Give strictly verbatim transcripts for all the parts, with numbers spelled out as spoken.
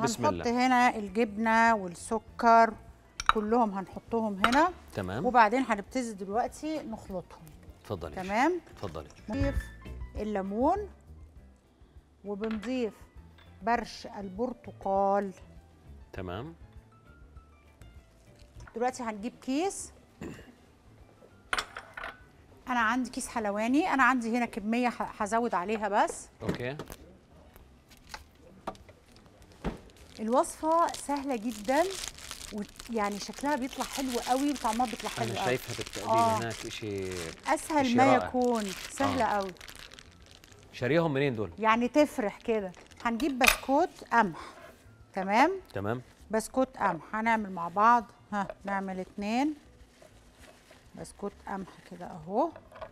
بسم هنحط الله. هنا الجبنه والسكر كلهم هنحطهم هنا. تمام. وبعدين هنبتدي دلوقتي نخلطهم. اتفضلي. تمام. اتفضلي. نضيف الليمون وبنضيف برش البرتقال. تمام. دلوقتي هنجيب كيس. انا عندي كيس حلواني، انا عندي هنا كميه هزود عليها بس. اوكي. الوصفه سهله جدا ويعني شكلها بيطلع حلو قوي وطعمها بيطلع حلو قوي. انا شايفها بالتقديم آه. هناك شيء اسهل إشي ما رائع. يكون، سهله آه. قوي. شاريهم منين دول؟ يعني تفرح كده. هنجيب بسكوت قمح. تمام. تمام. بسكوت قمح هنعمل مع بعض. ها نعمل اتنين بسكوت قمح كده اهو.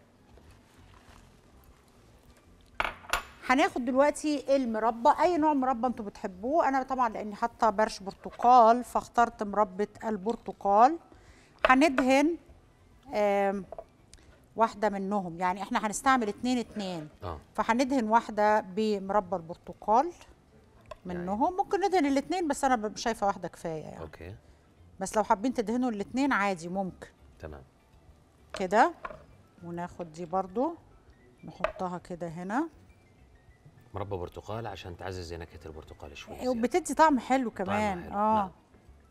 هناخد دلوقتي المربى، اي نوع مربى انتوا بتحبوه. انا طبعا لاني حاطه برش برتقال فاخترت مربى البرتقال. هندهن آم، واحده منهم، يعني احنا هنستعمل اتنين اتنين. اه فهندهن واحده بمربى البرتقال منهم. ممكن ندهن الاتنين بس انا شايفه واحده كفايه يعني. اوكي. بس لو حابين تدهنوا الاتنين عادي ممكن. تمام. كده. وناخد دي برضو نحطها كده هنا. مربى برتقال عشان تعزز نكهه البرتقال شوي زيادة. وبتدي طعم حلو كمان. حلو. اه نعم.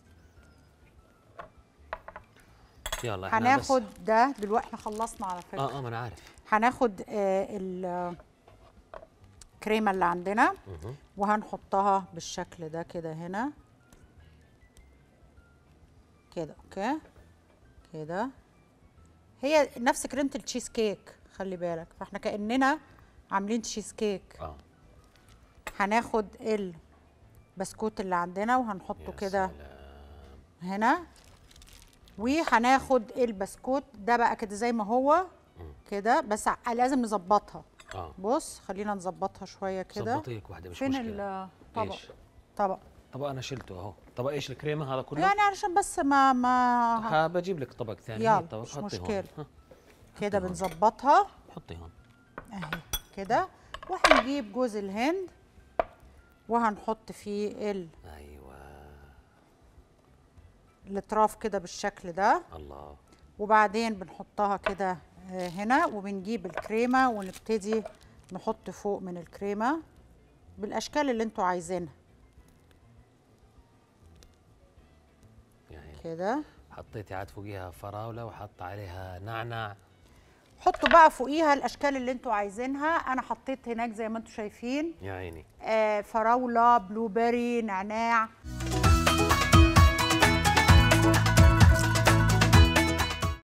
يلا احنا هناخد بس. ده دلوقتي. احنا خلصنا على فكره. اه اه ما انا عارف. هناخد آه الكريمه اللي عندنا مه. وهنحطها بالشكل ده كده هنا كده. اوكي كده. هي نفس كريمه التشيز كيك خلي بالك، فاحنا كاننا عاملين تشيز كيك. اه هناخد البسكوت اللي عندنا وهنحطه كده هنا. وهناخد البسكوت ده بقى كده زي ما هو كده، بس لازم نظبطها. اه بص خلينا نظبطها شويه كده. ظبطيك واحده مش فين مشكله. الطبق؟ إيش؟ طبق طبق انا شلته اهو. طبق ايش؟ الكريمه هذا كله؟ يعني علشان بس ما ما بجيب لك طبق ثاني. يلا طبق مش حطي مشكله. هون. كده بنظبطها حطي هون اهي كده. وهنجيب جوز الهند وهنحط فيه ال ايوه الاطراف كده بالشكل ده. الله. وبعدين بنحطها كده هنا وبنجيب الكريمه ونبتدي نحط فوق من الكريمه بالاشكال اللي انتوا عايزينها يعني كده. حطيتي عاد فوقيها فراوله وحط عليها نعناع. حطوا بقى فوقيها الاشكال اللي انتوا عايزينها. انا حطيت هناك زي ما انتوا شايفين يا عيني. آه فراوله، بلو بيري، نعناع.